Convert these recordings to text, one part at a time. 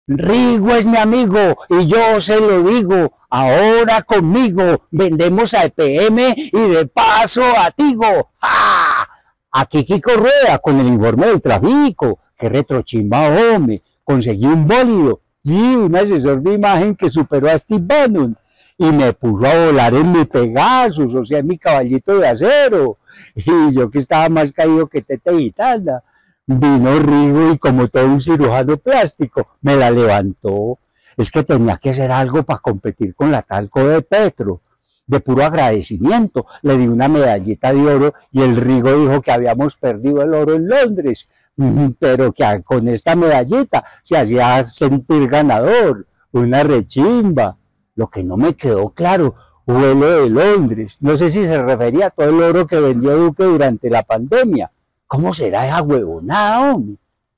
Rigo es mi amigo y yo se lo digo, ahora conmigo vendemos a EPM y de paso a Tigo. ¡Ja! Aquí Kiko Rueda con el informe del tráfico, qué retrochimba, hombre, conseguí un bólido, sí, un asesor de imagen que superó a Steve Bannon y me puso a volar en mi Pegasus, o sea, en mi caballito de acero, y yo que estaba más caído que Tete Gitana. Vino Rigo y como todo un cirujano plástico, me la levantó. Es que tenía que hacer algo para competir con la talco de Petro. De puro agradecimiento, le di una medallita de oro y el Rigo dijo que habíamos perdido el oro en Londres, pero que con esta medallita se hacía sentir ganador, una rechimba. Lo que no me quedó claro fue lo de Londres. No sé si se refería a todo el oro que vendió Duque durante la pandemia. ¿Cómo será esa huevonada, hombre?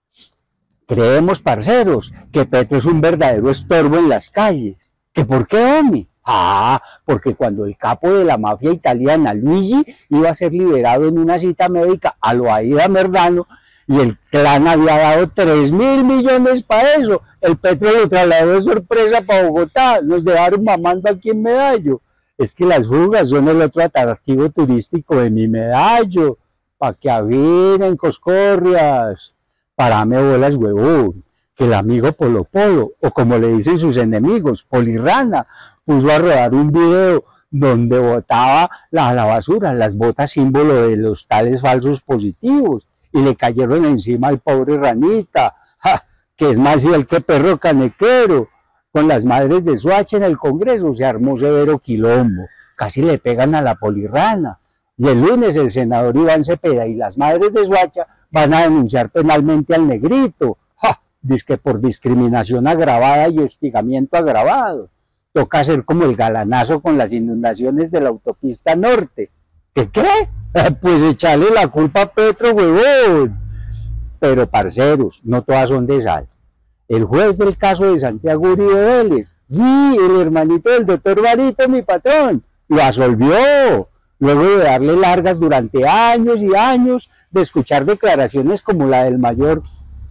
Creemos, parceros, que Petro es un verdadero estorbo en las calles. ¿Que por qué, hombre? Ah, porque cuando el capo de la mafia italiana, Luigi, iba a ser liberado en una cita médica a lo Aida Merdano, y el clan había dado 3.000 millones para eso, el Petro lo trasladó de sorpresa para Bogotá, nos dejaron mamando aquí en Medallo. Es que las fugas son el otro atractivo turístico de mi Medallo. Pa' que avinen, coscorrias, parame bolas, huevón, que el amigo Polo Polo, o como le dicen sus enemigos, Polirrana, puso a rodar un video donde botaba la basura, las botas símbolo de los tales falsos positivos, y le cayeron encima al pobre Ranita, ¡ja!, que es más fiel que perro canequero. Con las madres de Soacha en el Congreso se armó severo quilombo, casi le pegan a la Polirrana. Y el lunes el senador Iván Cepeda y las madres de Soacha van a denunciar penalmente al Negrito, ¡ja!, dizque por discriminación agravada y hostigamiento agravado. Toca hacer como el galanazo con las inundaciones de la autopista norte. ¿Qué qué? Pues echarle la culpa a Petro, huevón. Pero parceros, no todas son de sal. El juez del caso de Santiago Uribe Vélez, sí, el hermanito del doctor Barito, mi patrón, lo absolvió. Luego de darle largas durante años y años, de escuchar declaraciones como la del mayor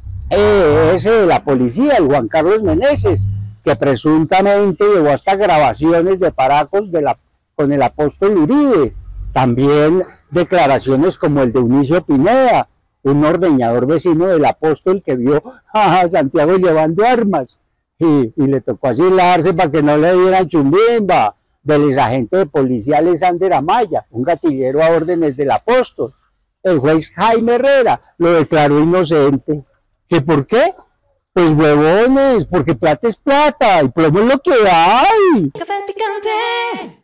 ese de la policía, el Juan Carlos Meneses, que presuntamente llevó hasta grabaciones de paracos con el apóstol Uribe. También declaraciones como el de Unicio Pineda, un ordeñador vecino del apóstol que vio a Santiago llevando armas y le tocó asilarse para que no le dieran chumbimba. Del exagente de policía Alexander Amaya, un gatillero a órdenes del apóstol. El juez Jaime Herrera lo declaró inocente. ¿Que por qué? Pues huevones, porque plata es plata y plomo es lo que hay. Café picante.